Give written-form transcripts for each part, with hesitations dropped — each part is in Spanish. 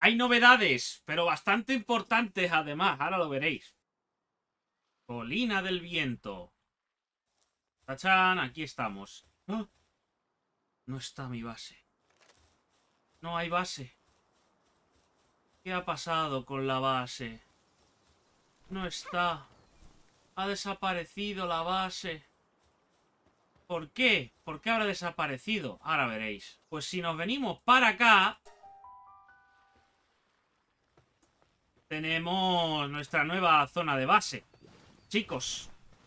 Hay novedades, pero bastante importantes además. Ahora lo veréis. Colina del Viento. ¡Tachán! Aquí estamos. ¡Ah! No está mi base. No hay base. ¿Qué ha pasado con la base? No está. Ha desaparecido la base. ¿Por qué? ¿Por qué habrá desaparecido? Ahora veréis. Pues si nos venimos para acá, tenemos nuestra nueva zona de base. Chicos,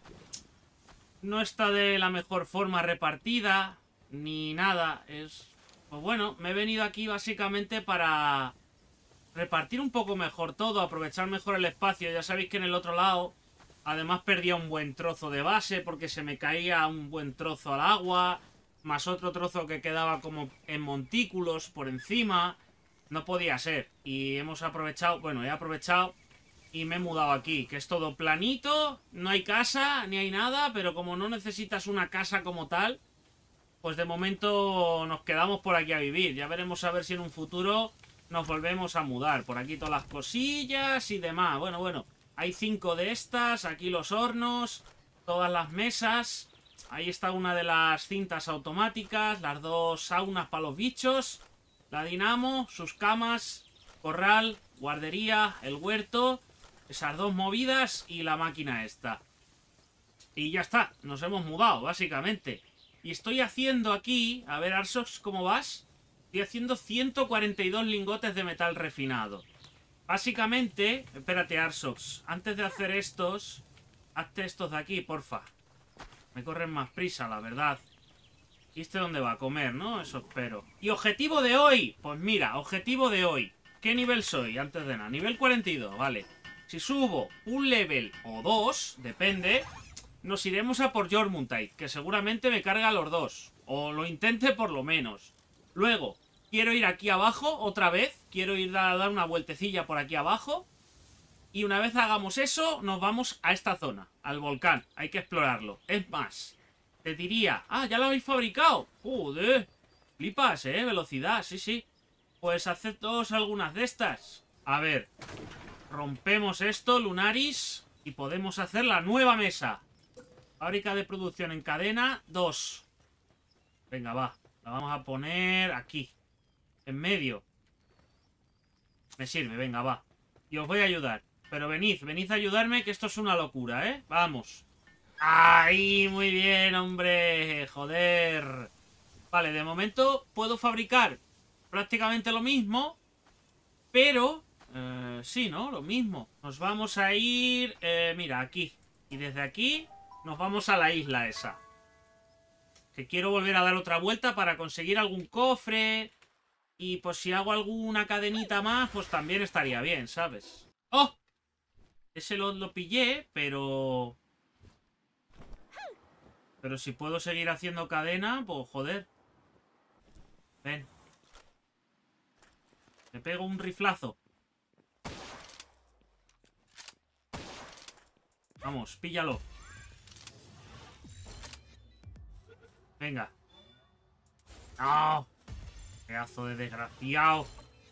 no está de la mejor forma repartida, ni nada. Pues bueno, me he venido aquí básicamente para repartir un poco mejor todo, aprovechar mejor el espacio. Ya sabéis que en el otro lado, además perdía un buen trozo de base porque se me caía un buen trozo al agua, más otro trozo que quedaba como en montículos por encima. No podía ser. Y hemos aprovechado, bueno, he aprovechado y me he mudado aquí, que es todo planito, no hay casa, ni hay nada, pero como no necesitas una casa como tal, pues de momento nos quedamos por aquí a vivir. Ya veremos a ver si en un futuro nos volvemos a mudar. Por aquí todas las cosillas y demás. Bueno, hay 5 de estas, aquí los hornos, todas las mesas. Ahí está una de las cintas automáticas, las 2 saunas para los bichos, la dinamo, sus camas, corral, guardería, el huerto, esas 2 movidas y la máquina esta. Y ya está, nos hemos mudado, básicamente. Y estoy haciendo aquí, a ver, Arsox, ¿cómo vas? Estoy haciendo 142 lingotes de metal refinado. Básicamente, espérate, Arsox, antes de hacer estos, hazte estos de aquí, porfa. Me corren más prisa, la verdad. ¿Y este dónde va? A comer, ¿no? Eso espero. ¿Y objetivo de hoy? Pues mira, objetivo de hoy. ¿Qué nivel soy? Antes de nada. Nivel 42, vale. Si subo un level o 2, depende, nos iremos a por Jormuntide, que seguramente me carga los 2. O lo intente por lo menos. Luego, quiero ir aquí abajo otra vez. Quiero ir a dar una vueltecilla por aquí abajo. Y una vez hagamos eso, nos vamos a esta zona, al volcán. Hay que explorarlo. Es más, te diría... Ah, ya lo habéis fabricado. Joder. Flipas, velocidad, sí. Pues haced todos algunas de estas. A ver. Rompemos esto, Lunaris. Y podemos hacer la nueva mesa. Fábrica de producción en cadena 2. Venga, va. La vamos a poner aquí. En medio. Me sirve, venga, va. Y os voy a ayudar. Pero venid a ayudarme, que esto es una locura, ¿eh? Vamos. ¡Ay! Muy bien, hombre. Joder. Vale, de momento puedo fabricar prácticamente lo mismo. Pero... sí, ¿no? Lo mismo. Nos vamos a ir... mira, aquí. Y desde aquí nos vamos a la isla esa. Que quiero volver a dar otra vuelta para conseguir algún cofre. Y pues si hago alguna cadenita más, pues también estaría bien, ¿sabes? ¡Oh! Ese lo pillé, pero... Pero si puedo seguir haciendo cadena, pues joder. Ven. Me pego un riflazo. Vamos, píllalo. Venga. ¡No! Pedazo de desgraciado.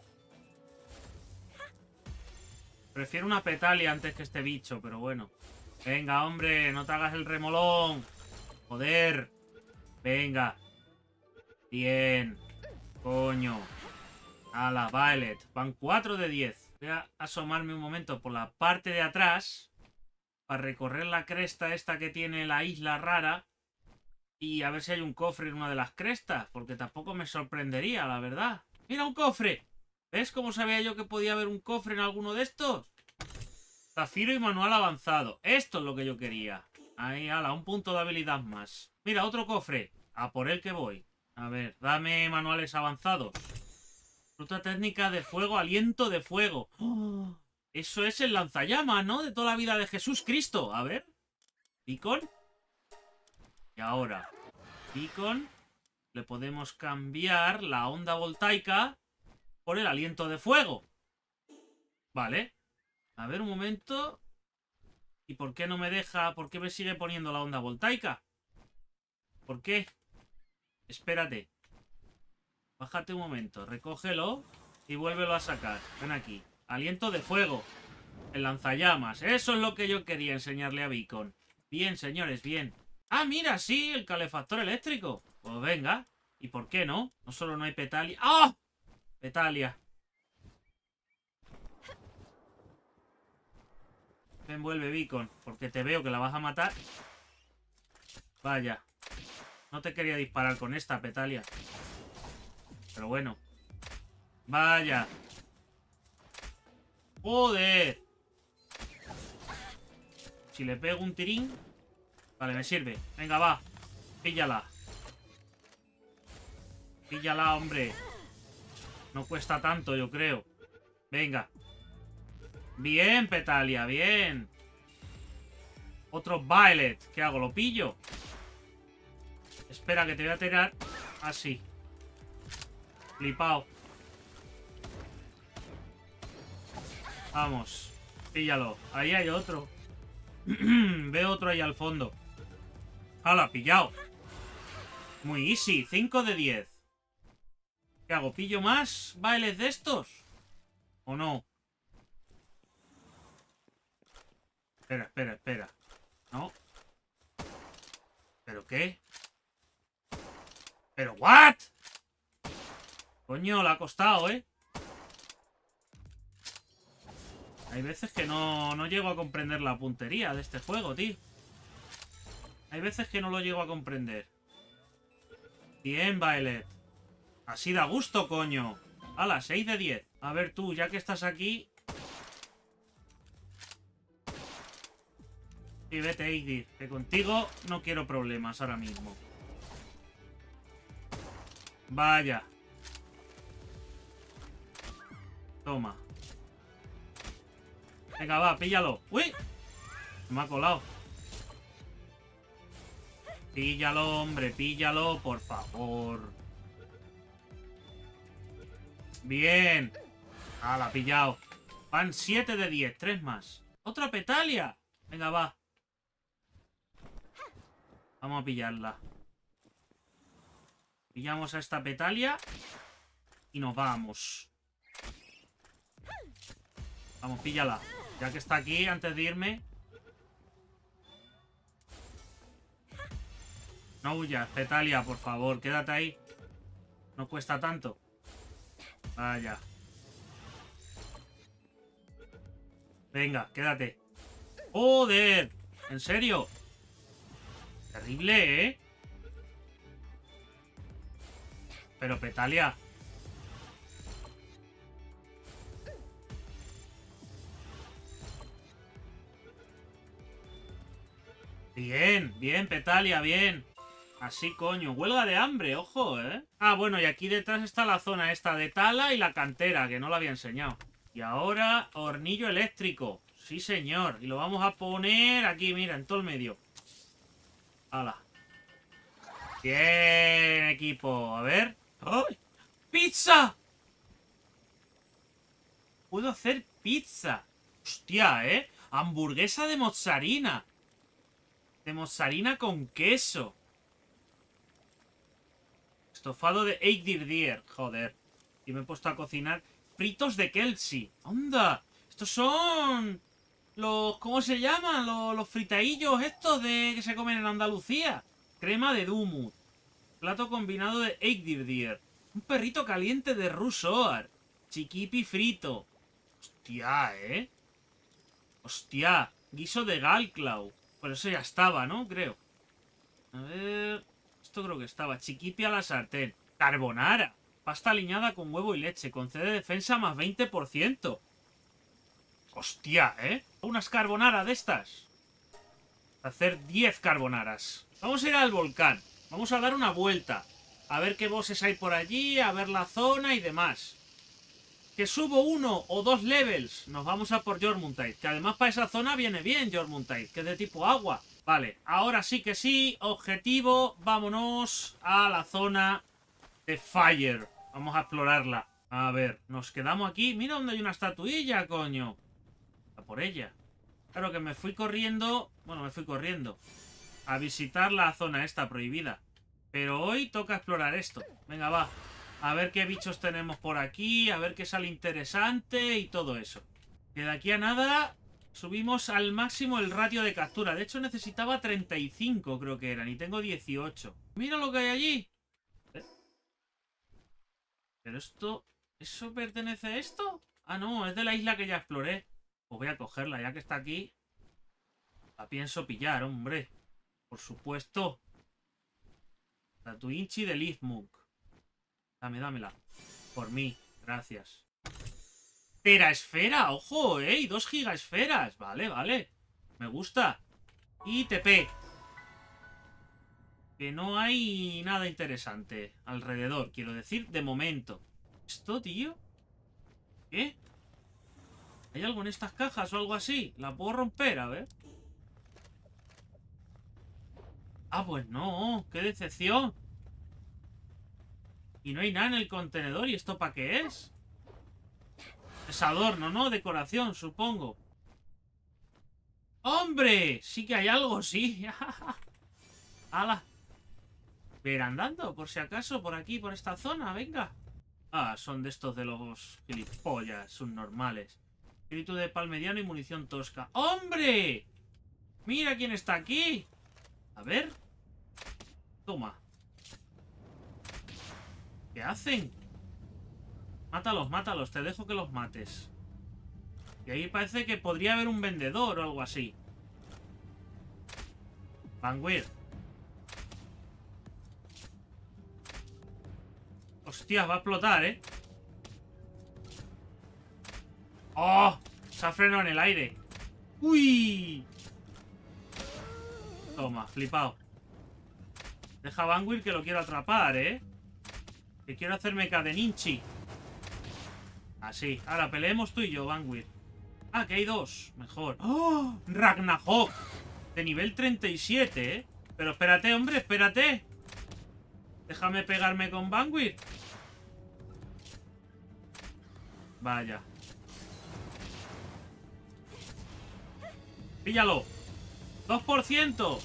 Prefiero una petalia antes que este bicho, pero bueno. Venga, hombre, no te hagas el remolón. Joder. Venga. Bien. Coño. Ala, Violet. Van 4 de 10. Voy a asomarme un momento por la parte de atrás. Para recorrer la cresta esta que tiene la isla rara. Y a ver si hay un cofre en una de las crestas. Porque tampoco me sorprendería, la verdad. ¡Mira, un cofre! ¿Ves cómo sabía yo que podía haber un cofre en alguno de estos? Zafiro y manual avanzado. Esto es lo que yo quería. Ahí, ala, un punto de habilidad más. Mira, otro cofre. A por el que voy. A ver, dame manuales avanzados. Fruta técnica de fuego, aliento de fuego. ¡Oh! Eso es el lanzallamas, ¿no? De toda la vida de Jesús Cristo. A ver. Beacon. Y ahora. Beacon. Le podemos cambiar la onda voltaica por el aliento de fuego. Vale. A ver un momento. ¿Y por qué no me deja? ¿Por qué me sigue poniendo la onda voltaica? ¿Por qué? Espérate. Bájate un momento. Recógelo. Y vuélvelo a sacar. Ven aquí. Aliento de fuego. El lanzallamas. Eso es lo que yo quería enseñarle a Beacon. Bien, señores, bien. Ah, mira, sí, el calefactor eléctrico. Pues venga. ¿Y por qué no? No solo no hay Petalia. ¡Ah! Petalia. Me envuelve Beacon. Porque te veo que la vas a matar. Vaya. No te quería disparar con esta, Petalia. Pero bueno. Vaya. ¡Joder! Si le pego un tirín... Vale, me sirve. Venga, va. Píllala. Píllala, hombre. No cuesta tanto, yo creo. Venga. Bien, Petalia, bien. Otro Violet. ¿Qué hago? ¿Lo pillo? Espera, que te voy a tirar así. Flipao. Vamos. Píllalo. Ahí hay otro. Veo otro ahí al fondo. ¡Hala, pillado! Muy easy. 5 de 10. ¿Qué hago? ¿Pillo más bailes de estos? ¿O no? Espera, espera, espera. ¿No? ¿Pero qué? ¿Pero what? Coño, le ha costado, ¿eh? Hay veces que no llego a comprender la puntería de este juego, tío. Hay veces que no lo llego a comprender. Bien, Violet. Así da gusto, coño. ¡Hala, 6 de 10! A ver tú, ya que estás aquí... Y vete, Igdir, que contigo no quiero problemas ahora mismo. Vaya. Toma. Venga, va, píllalo. ¡Uy! Me ha colado. Píllalo, hombre, píllalo, por favor. Bien. Ah, la ha pillado. Van 7 de 10, 3 más. ¡Otra Petalia! Venga, va. Vamos a pillarla. Pillamos a esta Petalia. Y nos vamos. Vamos, píllala. Ya que está aquí, antes de irme. No huyas, Petalia, por favor. Quédate ahí. No cuesta tanto. Vaya. Venga, quédate. ¡Joder! ¿En serio? Terrible, ¿eh? Pero Petalia... Bien, bien, Petalia, bien. Así, coño. Huelga de hambre, ojo, ¿eh? Ah, bueno, y aquí detrás está la zona esta de tala y la cantera, que no la había enseñado. Y ahora, hornillo eléctrico. Sí, señor. Y lo vamos a poner aquí, mira, en todo el medio. ¡Hala! Bien, equipo. A ver. ¡Ay! ¡Pizza! Puedo hacer pizza. Hostia, ¿eh? Hamburguesa de mozzarella. De mozzarella con queso. Estofado de Eidirdir. Joder. Y me he puesto a cocinar fritos de Kelsey. ¡Anda! Estos son... los... ¿cómo se llaman? Los fritaillos estos de que se comen en Andalucía. Crema de Dumut. Plato combinado de Eidirdir. Un perrito caliente de Rusoar. Chiquipi frito. Hostia, ¿eh? Hostia. Guiso de Galclaw. Pero eso ya estaba, ¿no? Creo. A ver... esto creo que estaba. Chiquipi a la sartén. Carbonara. Pasta aliñada con huevo y leche. Concede defensa más 20%. Hostia, ¿eh? Unas carbonara de estas. Hacer 10 carbonaras. Vamos a ir al volcán. Vamos a dar una vuelta. A ver qué bosses hay por allí. A ver la zona y demás. Que subo 1 o 2 levels. Nos vamos a por Jormuntide. Que además para esa zona viene bien Jormuntide. Que es de tipo agua. Vale, ahora sí que sí. Objetivo. Vámonos a la zona de Fire. Vamos a explorarla. A ver, nos quedamos aquí. Mira dónde hay una estatuilla, coño. A por ella. Claro que me fui corriendo. Bueno, me fui corriendo a visitar la zona esta prohibida. Pero hoy toca explorar esto. Venga, va. A ver qué bichos tenemos por aquí, a ver qué sale interesante y todo eso. Que de aquí a nada subimos al máximo el ratio de captura. De hecho necesitaba 35 creo que eran y tengo 18. Mira lo que hay allí. Pero esto... ¿Eso pertenece a esto? Ah, no, es de la isla que ya exploré. Pues voy a cogerla, ya que está aquí. La pienso pillar, hombre. Por supuesto. La Tuinchi de Lizmuk. Dámela. Por mí, gracias. Teraesfera, ojo, y 2 gigaesferas. Vale. Me gusta. Y TP. Que no hay nada interesante alrededor, quiero decir, de momento. ¿Esto, tío? ¿Qué? ¿Hay algo en estas cajas o algo así? ¿La puedo romper? A ver. Ah, pues no. ¡Qué decepción! Y no hay nada en el contenedor. ¿Y esto para qué es? Es adorno, ¿no? Decoración, supongo. ¡Hombre! Sí que hay algo, sí. ¡Hala! Voy a ir andando, por si acaso, por aquí, por esta zona. Venga. Ah, son de estos de los gilipollas, subnormales. Espíritu de palmediano y munición tosca. ¡Hombre! ¡Mira quién está aquí! A ver. Toma. ¿Qué hacen? Mátalos, te dejo que los mates. Y ahí parece que podría haber un vendedor o algo así. Vanguard. Hostia, va a explotar, ¿eh? ¡Oh! Se ha frenado en el aire. ¡Uy! Toma, flipado. Deja a Vanguard que lo quiero atrapar, ¿eh? Que quiero hacerme cadeninchi. Así. Ahora peleemos tú y yo, Vanguard. Ah, que hay 2. Mejor. ¡Oh! Ragnarok. De nivel 37, ¿eh? Pero espérate, hombre, espérate. Déjame pegarme con Vanguard. Vaya. Píllalo. 2%.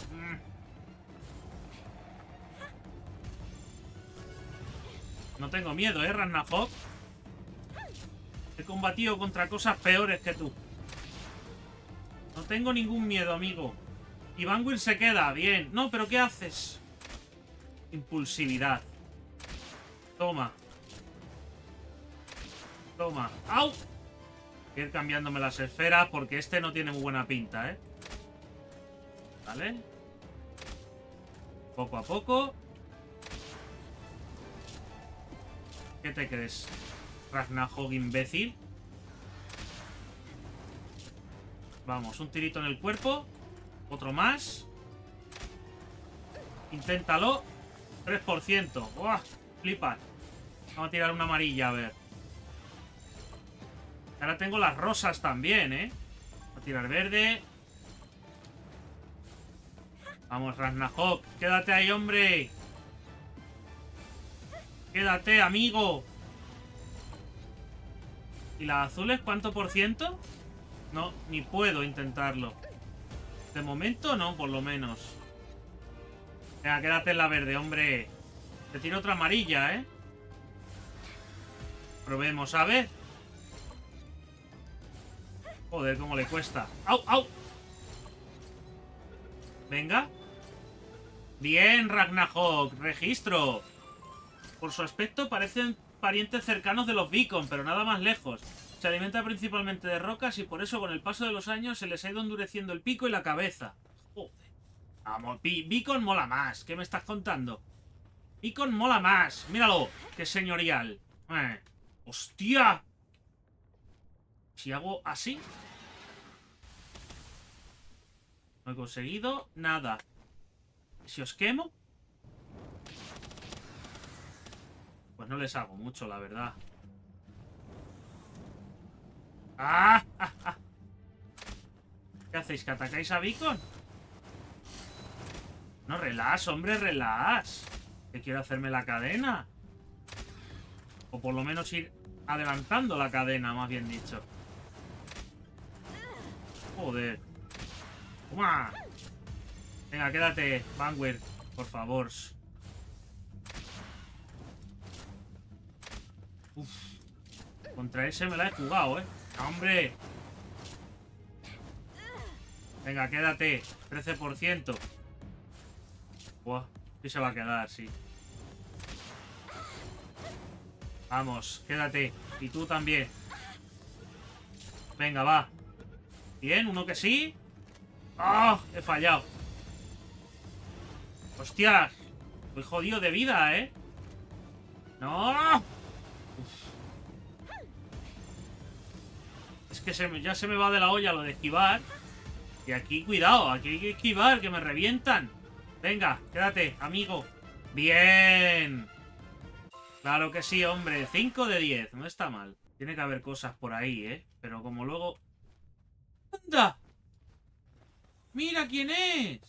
No tengo miedo, Ragnarok. He combatido contra cosas peores que tú. No tengo ningún miedo, amigo. Y Vanguard se queda, bien. No, pero ¿qué haces? Impulsividad. Toma. Toma. ¡Au! Voy a ir cambiándome las esferas porque este no tiene muy buena pinta, ¿eh? Vale. Poco a poco. ¿Qué te crees? Ragnarok, imbécil. Vamos, un tirito en el cuerpo. Otro más. Inténtalo. 3%. ¡Buah! Flipa. Vamos a tirar una amarilla, a ver. Ahora tengo las rosas también, ¿eh? Vamos a tirar verde. Vamos, Ragnarok. Quédate ahí, hombre. Quédate, amigo. ¿Y las azules cuánto por ciento? No, ni puedo intentarlo. De momento no, por lo menos. Venga, quédate en la verde, hombre. Te tiro otra amarilla, ¿eh? Probemos, a ver. Joder, cómo le cuesta. ¡Au, au! Venga. Bien, Ragnarok. Registro. Por su aspecto parecen parientes cercanos de los Beacon, pero nada más lejos. Se alimenta principalmente de rocas y por eso con el paso de los años se les ha ido endureciendo el pico y la cabeza. Joder. Vamos, Beacon mola más. ¿Qué me estás contando? Beacon mola más. Míralo, qué señorial. ¡Hostia! Si hago así... No he conseguido nada. Si os quemo... Pues no les hago mucho, la verdad. ¡Ah! ¿Qué hacéis? ¿Que atacáis a Beacon? No, relax, hombre, relax. Que quiero hacerme la cadena. O por lo menos ir adelantando la cadena, más bien dicho. Joder. ¡Toma! Venga, quédate, Vanguard, por favor. Uf. Contra ese me la he jugado, ¿eh? ¡Hombre! Venga, quédate. 13%. Buah, sí se va a quedar, sí. Vamos, quédate. Y tú también. Venga, va. Bien, uno que sí. ¡Ah! He fallado. ¡Hostia! Estoy jodido de vida, ¿eh? ¡No! Uf. Es que ya se me va de la olla lo de esquivar. Y aquí, cuidado, aquí hay que esquivar, que me revientan. Venga, quédate, amigo. ¡Bien! Claro que sí, hombre. 5 de 10, no está mal. Tiene que haber cosas por ahí, ¿eh? Pero como luego... ¡Anda! ¡Mira quién es!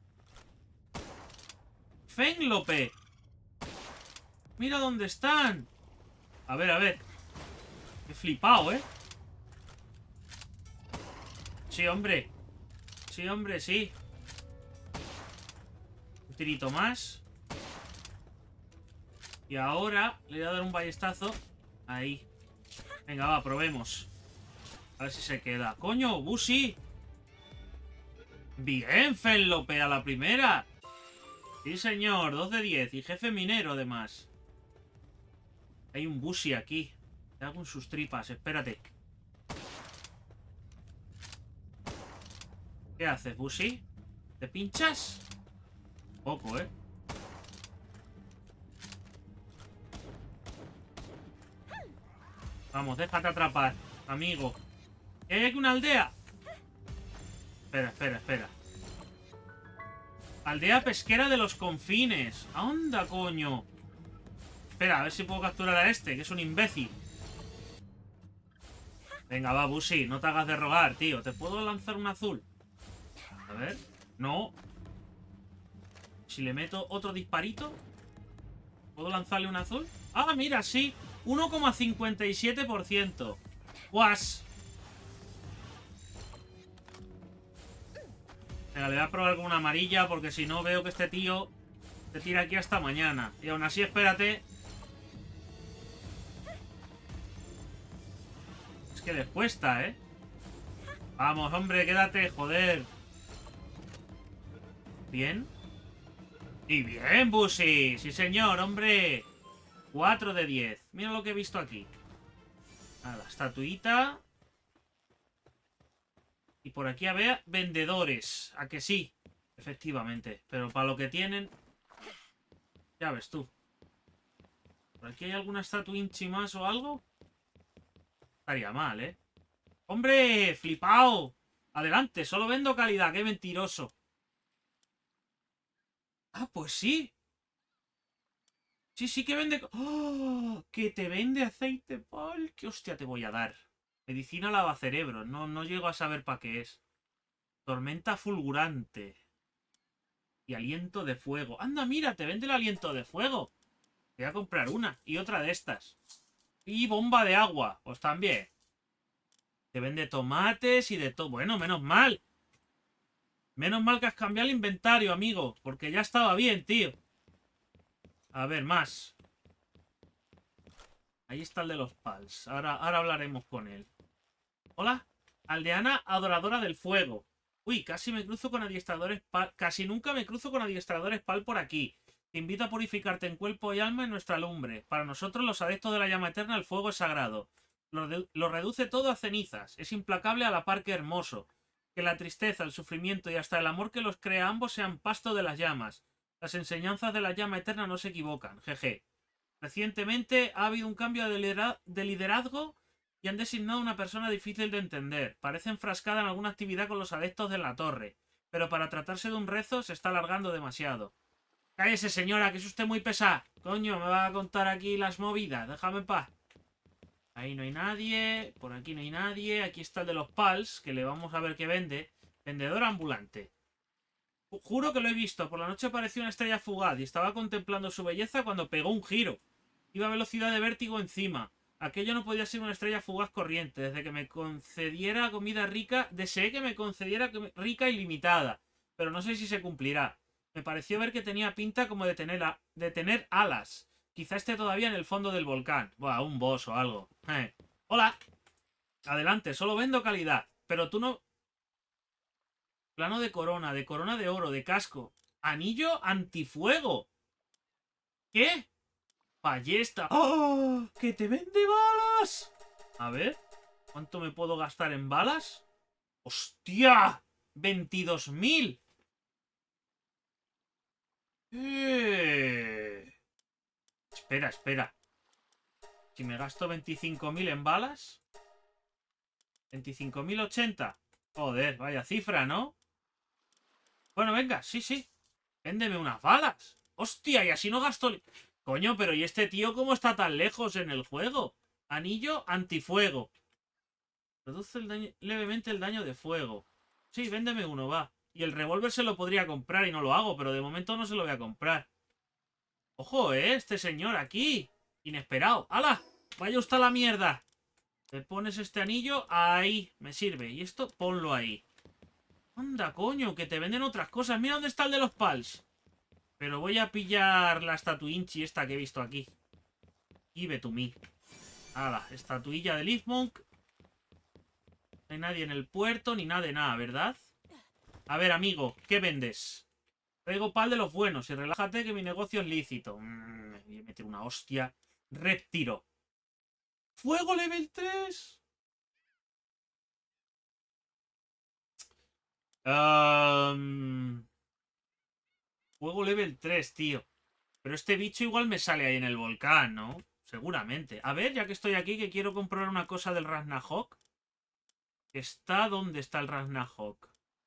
¡Fénlope! ¡Mira dónde están! A ver, a ver. He flipado, ¿eh? Sí, hombre. Sí, hombre, sí. Un tirito más. Y ahora le voy a dar un ballestazo. Ahí. Venga, va, probemos. A ver si se queda. ¡Coño, Busi! Bien, Fénlope, a la primera. Sí, señor, 2 de 10. Y jefe minero, además. Hay un Busi aquí. Le hago en sus tripas, espérate. ¿Qué haces, Busi? ¿Te pinchas? Poco, ¿eh? Vamos, déjate atrapar, amigo. ¿Hay aquí una aldea? Espera, espera, espera. Aldea pesquera de los confines. ¡Anda, coño! Espera, a ver si puedo capturar a este, que es un imbécil. Venga, va, Busi, no te hagas de rogar, tío. ¿Te puedo lanzar un azul? A ver. No. Si le meto otro disparito, ¿puedo lanzarle un azul? ¡Ah, mira, sí! 1,57%. ¡Guas! Venga, le voy a probar con una amarilla, porque si no veo que este tío te tira aquí hasta mañana. Y aún así, espérate. Es que les cuesta, ¿eh? Vamos, hombre, quédate, joder. Bien. Y bien, Busi. Sí, señor, hombre. 4 de 10. Mira lo que he visto aquí. A la estatuita. Y por aquí había vendedores. ¿A que sí? Efectivamente. Pero para lo que tienen... Ya ves tú. ¿Por aquí hay alguna estatuinchi más o algo? Estaría mal, ¿eh? ¡Hombre! ¡Flipao! Adelante, solo vendo calidad. ¡Qué mentiroso! Ah, pues sí. Sí, sí que vende... ¡Oh! Que te vende aceite pal. ¿Qué hostia te voy a dar? Medicina lavacerebros. No llego a saber para qué es. Tormenta fulgurante. Y aliento de fuego. ¡Anda, mira! Te vende el aliento de fuego. Voy a comprar una. Y otra de estas. Y bomba de agua. Pues también. Te vende tomates y de todo. Bueno, menos mal. Menos mal que has cambiado el inventario, amigo. Porque ya estaba bien, tío. A ver, más. Ahí está el de los pals. Ahora hablaremos con él. Hola. Aldeana adoradora del fuego. Uy, casi me cruzo con adiestradores pal. Casi nunca me cruzo con adiestradores pal por aquí. Te invito a purificarte en cuerpo y alma en nuestra lumbre. Para nosotros, los adeptos de la llama eterna, el fuego es sagrado. Lo reduce todo a cenizas. Es implacable a la par que hermoso. Que la tristeza, el sufrimiento y hasta el amor que los crea ambos sean pasto de las llamas. Las enseñanzas de la llama eterna no se equivocan. Jeje. Recientemente ha habido un cambio de liderazgo y han designado a una persona difícil de entender. Parece enfrascada en alguna actividad con los adeptos de la torre. Pero para tratarse de un rezo se está alargando demasiado. Cállese, señora, que es usted muy pesada. Coño, me va a contar aquí las movidas. Déjame en paz. Ahí no hay nadie. Por aquí no hay nadie. Aquí está el de los pals, que le vamos a ver qué vende. Vendedor ambulante. Juro que lo he visto. Por la noche apareció una estrella fugaz y estaba contemplando su belleza cuando pegó un giro. Iba a velocidad de vértigo encima. Aquello no podía ser una estrella fugaz corriente. Desde que me concediera comida rica, deseé que me concediera rica y limitada. Pero no sé si se cumplirá. Me pareció ver que tenía pinta como de tener alas. Quizá esté todavía en el fondo del volcán. Buah, un boss o algo. Hola. Adelante, solo vendo calidad. Pero tú no... Plano de corona de oro, de casco. Anillo antifuego. ¿Qué? Ballesta. ¡Oh! ¡Que te vende balas! A ver. ¿Cuánto me puedo gastar en balas? ¡Hostia! ¡22.000! Espera, espera. Si me gasto 25.000 en balas... 25.080. Joder, vaya cifra, ¿no? Bueno, venga, sí, sí. Véndeme unas balas. ¡Hostia! Y así no gasto... Coño, pero ¿y este tío cómo está tan lejos en el juego? Anillo antifuego. Reduce levemente el daño de fuego. Sí, véndeme uno, va. Y el revólver se lo podría comprar y no lo hago, pero de momento no se lo voy a comprar. ¡Ojo, este señor aquí! Inesperado. ¡Hala! ¡Vaya usted a la mierda! Te pones este anillo ahí. Me sirve. Y esto, ponlo ahí. Anda, coño, que te venden otras cosas. Mira dónde está el de los pals. Pero voy a pillar la estatuinchi esta que he visto aquí. Give to me. Hala, estatuilla de Leafmonk. No hay nadie en el puerto ni nada de nada, ¿verdad? A ver, amigo, ¿qué vendes? Traigo pal de los buenos y relájate que mi negocio es lícito. Me voy a meter una hostia. Reptiro. ¡Fuego level 3! Fuego level 3, tío. Pero este bicho igual me sale ahí en el volcán, ¿no? Seguramente. A ver, ya que estoy aquí, que quiero comprar una cosa del Ragnarok. ¿Dónde está el Ragnarok?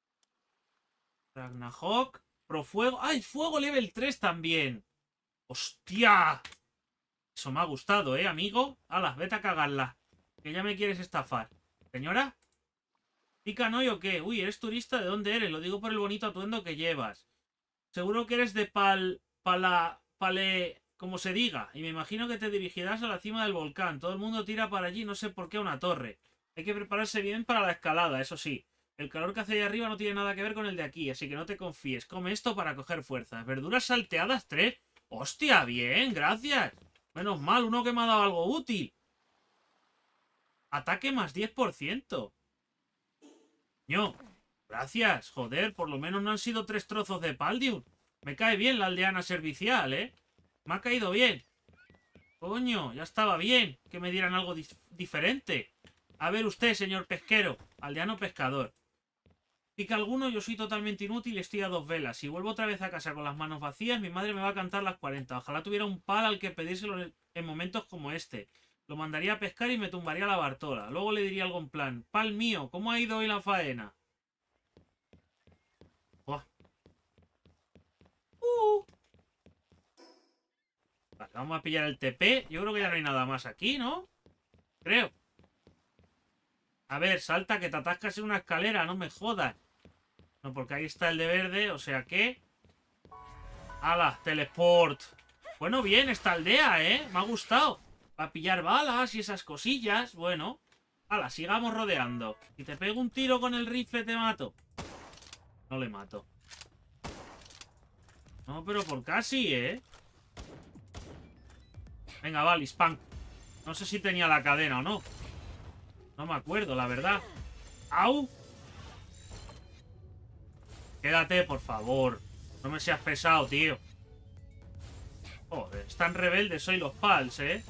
Ragnarok. Pro fuego. ¡Ay, fuego level 3 también! ¡Hostia! Eso me ha gustado, amigo. Hala, vete a cagarla. Que ya me quieres estafar. ¿Señora? ¿Pica no o qué? Uy, ¿eres turista? ¿De dónde eres? Lo digo por el bonito atuendo que llevas. Seguro que eres de como se diga. Y me imagino que te dirigirás a la cima del volcán. Todo el mundo tira para allí, no sé por qué, una torre. Hay que prepararse bien para la escalada, eso sí. El calor que hace ahí arriba no tiene nada que ver con el de aquí, así que no te confíes. Come esto para coger fuerzas. Verduras salteadas 3. ¡Hostia! Bien, gracias. Menos mal, uno que me ha dado algo útil. Ataque más 10%. ¡No! Gracias, joder, por lo menos no han sido 3 trozos de Paldium. Me cae bien la aldeana servicial, ¿eh? Me ha caído bien. Coño, ya estaba bien que me dieran algo diferente. A ver usted, señor pesquero. Aldeano pescador. Pica alguno, yo soy totalmente inútil y estoy a 2 velas. Si vuelvo otra vez a casa con las manos vacías, mi madre me va a cantar las 40. Ojalá tuviera un pal al que pedírselo en momentos como este. Lo mandaría a pescar y me tumbaría la Bartola. Luego le diría algo en plan: pal mío, ¿cómo ha ido hoy la faena? Vale, vamos a pillar el TP. Yo creo que ya no hay nada más aquí, ¿no? Creo. A ver, salta que te atascas en una escalera, no me jodas. No, porque ahí está el de verde, o sea que... ¡Hala! Teleport. Bueno, bien, esta aldea, ¿eh? Me ha gustado. Para pillar balas y esas cosillas. Bueno. ¡Hala! Sigamos rodeando. Si te pego un tiro con el rifle, te mato. No le mato. No, pero por casi, ¿eh? Venga, vale, spam. No sé si tenía la cadena o no. No me acuerdo, la verdad. ¡Au! Quédate, por favor. No me seas pesado, tío. Joder, están rebeldes hoy los pals, ¿eh?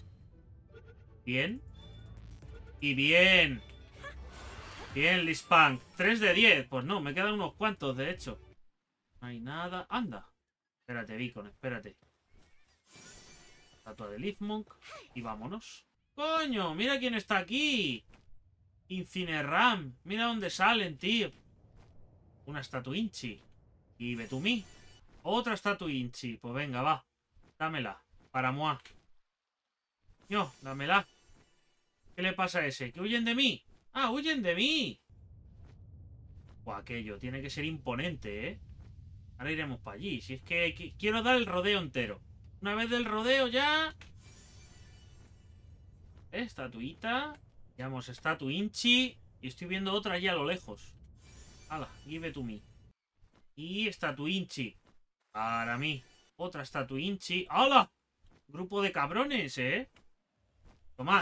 Bien. Y bien. Bien, Lispunk. 3 de 10. Pues no, me quedan unos cuantos, de hecho. No hay nada. Anda. Espérate, Beacon, espérate. Estatua de Leafmonk. Y vámonos. ¡Coño! ¡Mira quién está aquí! Incineram. Mira dónde salen, tío. Una estatuinchi. Y Betumi. Otra estatuinchi. Pues venga, va. Dámela. Para moi. Yo, dámela. ¿Qué le pasa a ese? ¿Que huyen de mí? ¡Ah, huyen de mí! Buah, aquello. Tiene que ser imponente, ¿eh? Ahora iremos para allí. Si es que quiero dar el rodeo entero. Una vez del rodeo ya... Estatuita. Veamos, estatuinchi. Y estoy viendo otra allí a lo lejos. Hala, give to me. Y estatuinchi. Para mí. Otra estatuinchi. ¡Hala! Grupo de cabrones, ¿eh? Tomad.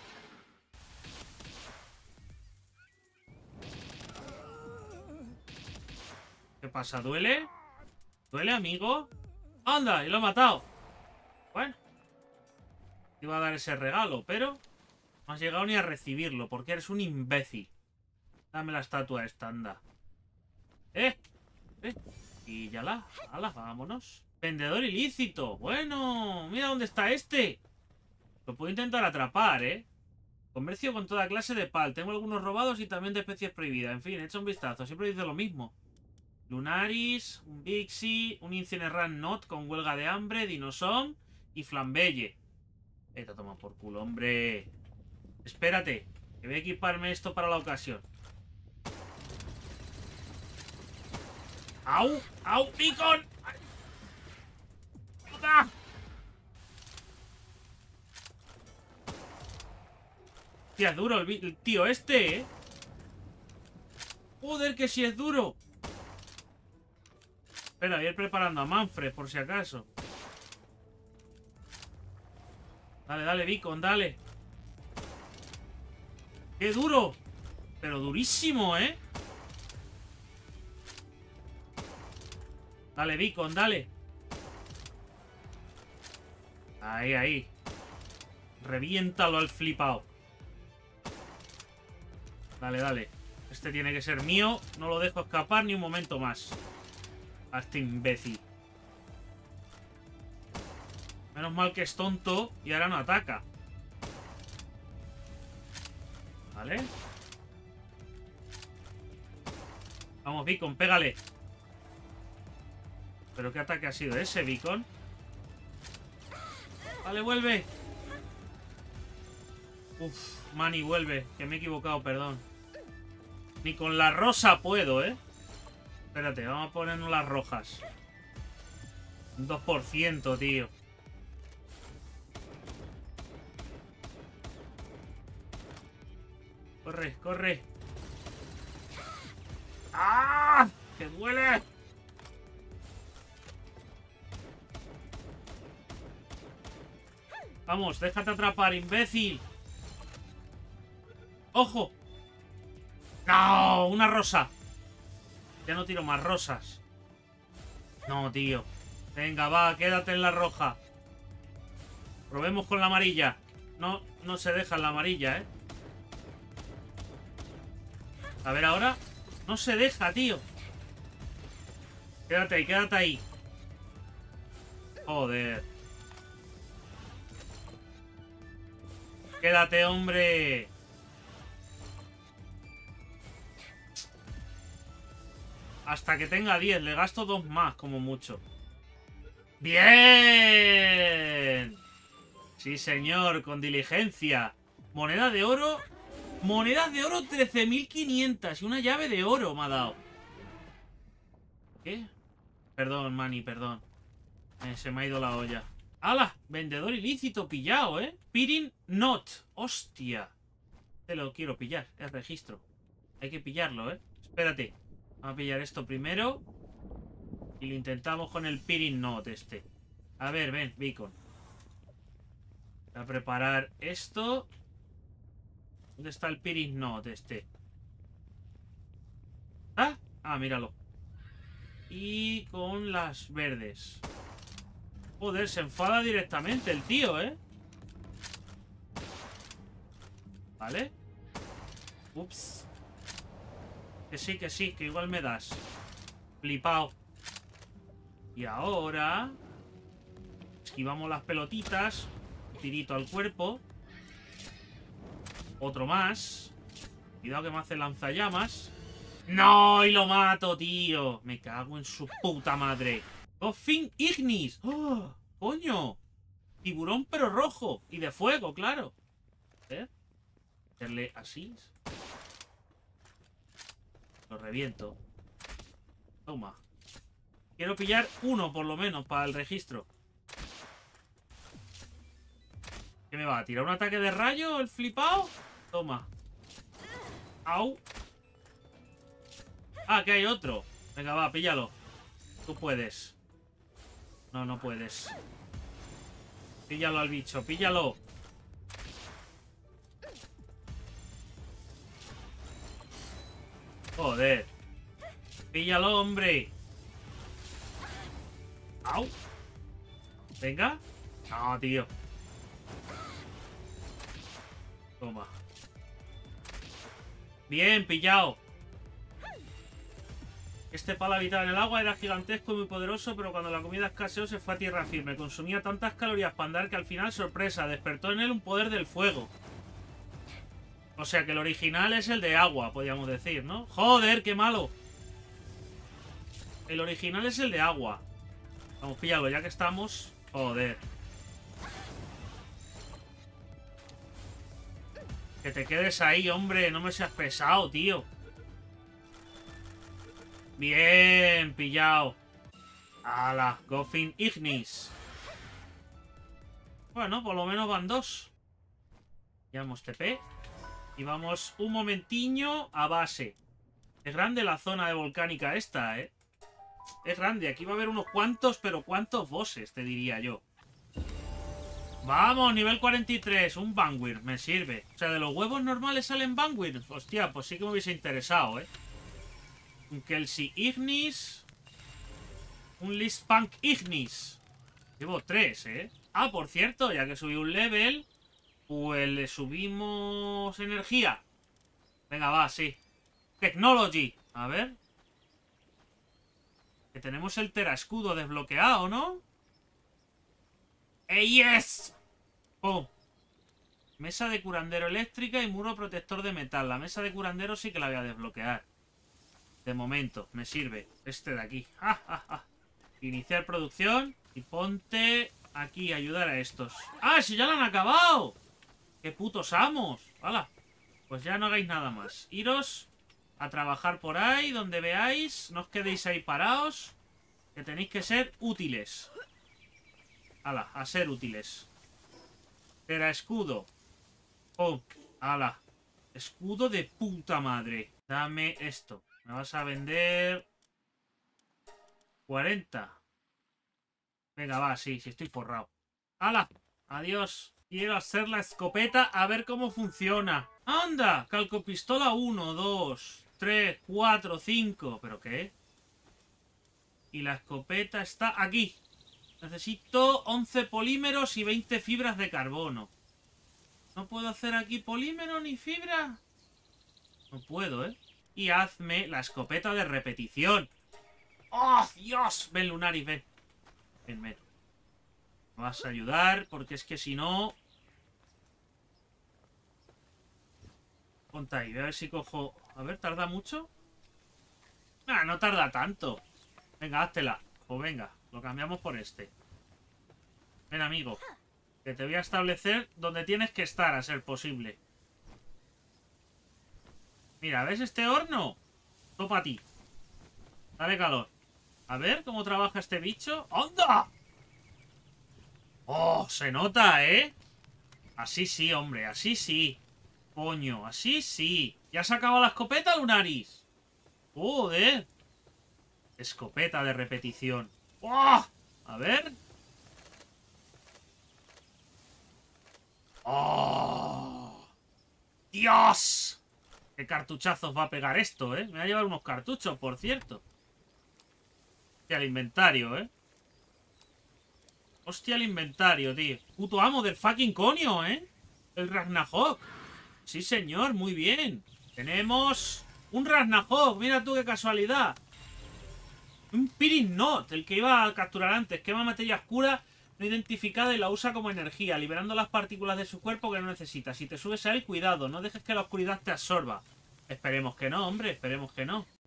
¿Qué pasa? ¿Duele? ¿Duele, amigo? ¡Anda! Y lo he matado. Bueno. Iba a dar ese regalo, pero no has llegado ni a recibirlo, porque eres un imbécil. Dame la estatua esta, anda. ¡Eh! Y ya la. ¡Hala! Vámonos. Vendedor ilícito. Bueno, mira dónde está este. Lo puedo intentar atrapar, ¿eh? Comercio con toda clase de pal. Tengo algunos robados y también de especies prohibidas. En fin, echa un vistazo. Siempre dice lo mismo. Lunaris, un Vixie, un Incineran Not con huelga de hambre, Dinosom y Flambelle. Te toma por culo, hombre. Espérate, que voy a equiparme esto para la ocasión. ¡Au! ¡Au! ¡Beacon! ¡Puta! Tía, es duro el tío este, ¿eh? Joder, que sí es duro. Espera, voy a ir preparando a Manfred, por si acaso. Dale, dale, Beacon, dale. ¡Qué duro! Pero durísimo, ¿eh? Dale, Beacon, dale. Ahí, ahí. Reviéntalo al flipao. Dale, dale. Este tiene que ser mío. No lo dejo escapar ni un momento más. A este imbécil. Menos mal que es tonto y ahora no ataca. Vale. Vamos, Beacon, pégale. ¿Pero qué ataque ha sido ese, Beacon? Vale, vuelve. Uf, Manny, vuelve. Que me he equivocado, perdón. Ni con la rosa puedo, ¿eh? Espérate, vamos a ponernos las rojas. Un 2%, tío. Corre, corre. ¡Ah! ¡Que duele! Vamos, déjate atrapar, imbécil. ¡Ojo! ¡No! ¡Una rosa! Ya no tiro más rosas. No, tío. Venga, va, quédate en la roja. Probemos con la amarilla. No, no se deja en la amarilla, ¿eh? A ver ahora. No se deja, tío. Quédate ahí, quédate ahí. Joder. Quédate, hombre. Hasta que tenga 10. Le gasto 2 más, como mucho. ¡Bien! Sí, señor, con diligencia. Moneda de oro. Monedas de oro 13.500. Y una llave de oro me ha dado. ¿Qué? Perdón, Manny, perdón. Se me ha ido la olla. ¡Hala! Vendedor ilícito pillado, ¿eh? Pirin not. ¡Hostia! Te lo quiero pillar. El registro. Hay que pillarlo, ¿eh? Espérate. Vamos a pillar esto primero. Y lo intentamos con el Pirin not este. A ver, ven, Beacon. Voy a preparar esto. ¿Dónde está el Pirin not este? ¿Ah? Ah, míralo. Y con las verdes. Joder, se enfada directamente el tío, ¿eh? Vale. Ups. Que sí, que igual me das. Flipao. Y ahora esquivamos las pelotitas. Tirito al cuerpo. Otro más. Cuidado que me hace lanzallamas. ¡No! Y lo mato, tío. Me cago en su puta madre. ¡Dolphin Ignis! ¡Oh! ¡Coño! Tiburón pero rojo. Y de fuego, claro. A ver. Hacerle así. Lo reviento. Toma. Quiero pillar uno por lo menos para el registro. ¿Qué me va a tirar? ¿Un ataque de rayo el flipao? Toma. Au. Ah, que hay otro. Venga, va, píllalo. Tú puedes. No, no puedes. Píllalo al bicho, píllalo. Joder. Píllalo, hombre. Au. Venga. No, tío. Toma. Bien, pillado. Este palo habitaba en el agua, era gigantesco y muy poderoso, pero cuando la comida escaseó se fue a tierra firme. Consumía tantas calorías para andar que al final, sorpresa, despertó en él un poder del fuego. O sea que el original es el de agua, podríamos decir, ¿no? ¡Joder, qué malo! El original es el de agua. Vamos, píllalo, ya que estamos. Joder. Que te quedes ahí, hombre. No me seas pesado, tío. Bien, pillado. ¡Hala! Goffin Ignis. Bueno, por lo menos van dos. Llevamos TP. Y vamos un momentiño a base. Es grande la zona de volcánica esta, ¿eh? Es grande. Aquí va a haber unos cuantos, pero ¿cuántos bosses? Te diría yo. Vamos, nivel 43. Un Vanguard, me sirve. O sea, de los huevos normales salen Vanguard. Hostia, pues sí que me hubiese interesado, ¿eh? Un Kelsey Ignis. Un Lispunk Ignis. Llevo 3, ¿eh? Ah, por cierto, ya que subí un level, pues le subimos energía. Venga, va, sí. Technology. A ver. Que tenemos el Terascudo desbloqueado, ¿no? ¡Yes! ¡Pum! Mesa de curandero eléctrica y muro protector de metal. La mesa de curandero sí que la voy a desbloquear. De momento, me sirve. Este de aquí. ¡Ja, ja, ja! Iniciar producción. Y ponte aquí a ayudar a estos. ¡Ah, si ya lo han acabado! ¡Qué putos amos! ¡Hala! Pues ya no hagáis nada más. Iros a trabajar por ahí, donde veáis. No os quedéis ahí parados. Que tenéis que ser útiles. ¡Hala! A ser útiles. Era escudo. ¡Oh! ¡Hala! Escudo de puta madre. Dame esto. Me vas a vender 40. Venga, va, sí, estoy forrado. ¡Hala! Adiós. Quiero hacer la escopeta a ver cómo funciona. ¡Anda! Calcopistola 1, 2, 3, 4, 5. ¿Pero qué? Y la escopeta está aquí. Necesito 11 polímeros y 20 fibras de carbono. ¿No puedo hacer aquí polímero ni fibra? No puedo, ¿eh? Y hazme la escopeta de repetición. ¡Oh, Dios! Ven, Lunaris, ven. Ven, ven. Me vas a ayudar, porque es que si no... Ponte ahí, voy a ver si cojo... A ver, ¿tarda mucho? Ah, no tarda tanto. Venga, háztela. Pues venga, lo cambiamos por este. Ven, amigo. Que te voy a establecer donde tienes que estar, a ser posible. Mira, ¿ves este horno? Topa a ti. Dale calor. A ver cómo trabaja este bicho. ¡Onda! ¡Oh! Se nota, ¿eh? Así sí, hombre. Así sí. Coño, así sí. ¿Ya se acabado la escopeta, Lunaris? ¡Joder! Escopeta de repetición. ¡Oh! A ver. ¡Oh! ¡Dios! ¿Qué cartuchazos va a pegar esto, eh? Me va a llevar unos cartuchos, por cierto. Hostia, el inventario, eh. Hostia, el inventario, tío. Puto amo del fucking conio, eh. El Ragnarok. Sí, señor, muy bien. Tenemos un Ragnarok. Mira tú qué casualidad. Un Pirin Knot, el que iba a capturar antes. Quema materia oscura no identificada y la usa como energía, liberando las partículas de su cuerpo que no necesita. Si te subes a él, cuidado, no dejes que la oscuridad te absorba. Esperemos que no, hombre, esperemos que no.